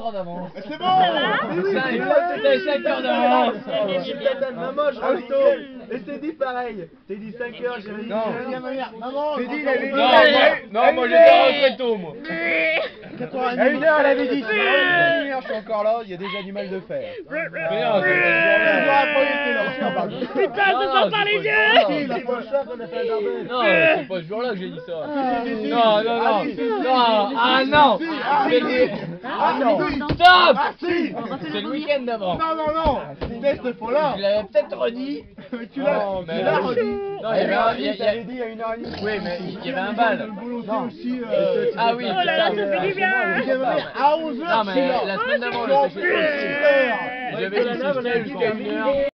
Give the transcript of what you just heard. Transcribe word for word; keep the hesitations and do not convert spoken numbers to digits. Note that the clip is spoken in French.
heures d'avance. C'est bon. T'as cinq heures d'avance. Maman, je rentre tôt. Et t'es dit pareil. T'es dit cinq heures, j'ai dit Non. Maman, T'es dit, il avait dit. Non, moi, non, moi j'étais rentré tôt, moi. À une heure, elle avait dit. Je suis encore là, il y a déjà du mal de fer. Mais non, c'est pas ce jour-là. Putain, je sors par les yeux. la prochaine qu'on a fait un barbecue. Non, c'est pas ce jour-là que j'ai dit ça. Non, non, non. Non, ah non. C'est le... Ah non. Stop. Ah si. C'est le week-end d'avant. Non, non, non. C'était cette fois-là. Je l'avais peut-être redit. Mais tu l'as Non, mais tu l'as non. redit. Non, il y avait un... il y a- il y a- dit il y a une heure et demie. Oui, mais il y avait un bal. Non. Aussi, euh, Ah oui, Oh là là, ça fait du bien. à onze heures. Non, mais la semaine d'avant, j'étais chez toi. Super. J'avais dit que c'était jusqu'à une heure.